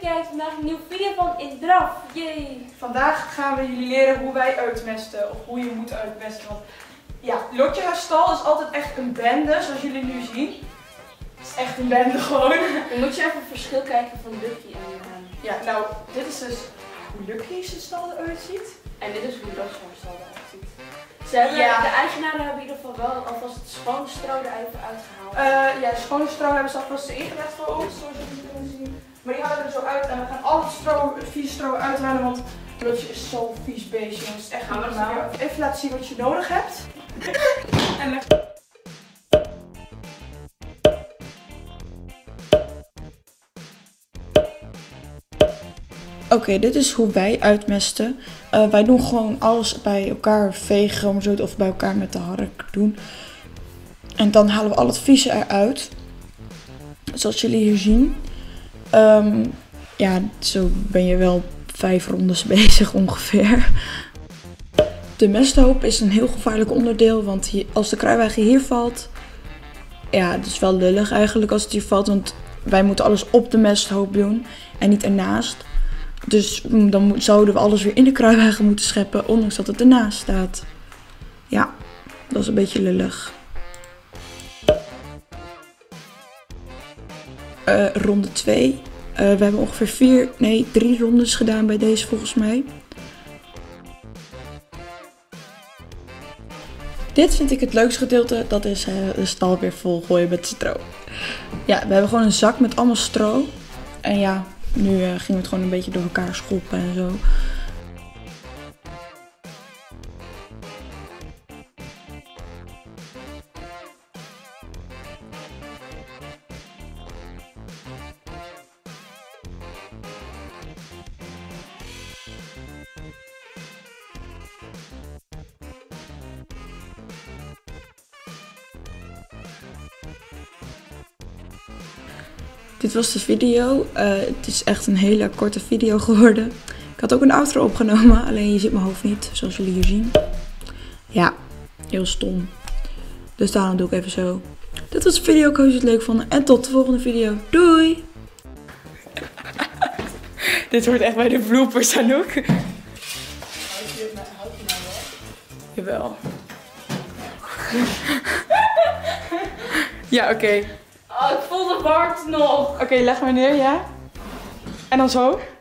kijkt vandaag een nieuwe video van In Draf. Yay! Vandaag gaan we jullie leren hoe wij uitmesten of hoe je moet uitmesten. Want ja, Lotje haar stal is altijd echt een bende, zoals jullie nu zien. Het is echt een bende gewoon. Dan moet je even het verschil kijken van Lucky en Ja, nou, dit is dus hoe Lucky zijn stal eruit ziet. en dit is hoe Lotje haar stal eruit ziet. Ze hebben, De eigenaren hebben in ieder geval wel alvast het schone stro er even uitgehaald. Ja, de schone stro hebben ze alvast ingelegd voor ons, zoals jullie kunnen zien. Maar die halen we er zo uit en we gaan al het vieze stro uithalen, want Lotje is zo vies beestje, jongens. Het is echt niet normaal. Even laten zien wat je nodig hebt. En dan... Oké, dit is hoe wij uitmesten. Wij doen gewoon alles bij elkaar vegen, om zo of bij elkaar met de hark doen. En dan halen we al het vieze eruit. Zoals jullie hier zien. Ja, zo ben je wel 5 rondes bezig ongeveer. De mesthoop is een heel gevaarlijk onderdeel, want als de kruiwagen hier valt, ja, het is wel lullig eigenlijk als het hier valt, want wij moeten alles op de mesthoop doen en niet ernaast. Dus dan zouden we alles weer in de kruiwagen moeten scheppen, ondanks dat het ernaast staat. Ja, dat is een beetje lullig. Ronde 2. We hebben ongeveer 3 rondes gedaan bij deze volgens mij. Dit vind ik het leukste gedeelte, dat is de stal weer vol gooien met stro. Ja, we hebben gewoon een zak met allemaal stro. En ja, nu gingen we het gewoon een beetje door elkaar schoppen en zo. Dit was de video. Het is echt een hele korte video geworden. Ik had ook een outro opgenomen, alleen je ziet mijn hoofd niet, zoals jullie hier zien. Ja, heel stom. Dus daarom doe ik even zo. Dit was de video, ik hoop dat jullie het leuk vonden. En tot de volgende video. Doei! Dit hoort echt bij de bloopers, Anouk. Houd je nou wel? Jawel. Ja, oké. Oh, ik voel de warmte nog. Oké, leg maar neer, ja. En dan zo.